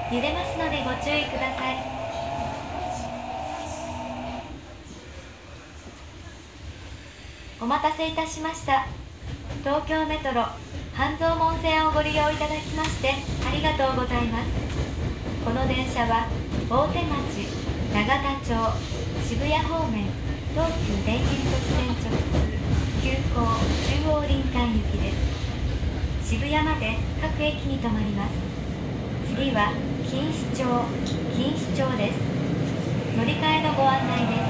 揺れますのでご注意ください。お待たせいたしました。東京メトロ半蔵門線をご利用いただきましてありがとうございます。この電車は大手町、永田町、渋谷方面、東急田園都市線直通急行中央林間行きです。渋谷まで各駅に停まります。次は錦糸町です。乗り換えのご案内です。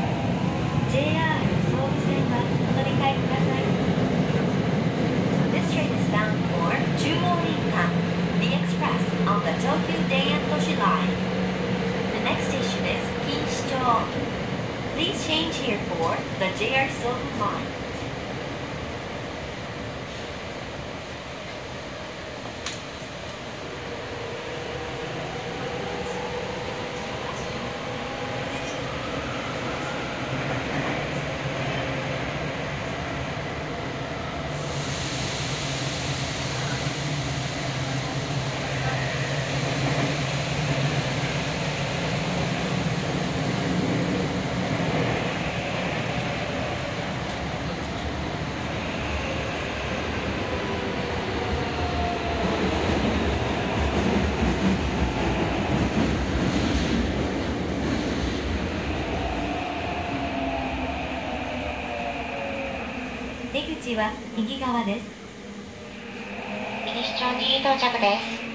JR 総武線はお乗り換えください。 This train is bound for Jurō Rinkan, the express on the Tokyu Dayan-Toshi line. The next station is Kinshicho. Please change here for the JR Sobu line. 出口は右側です。 錦糸町に到着です。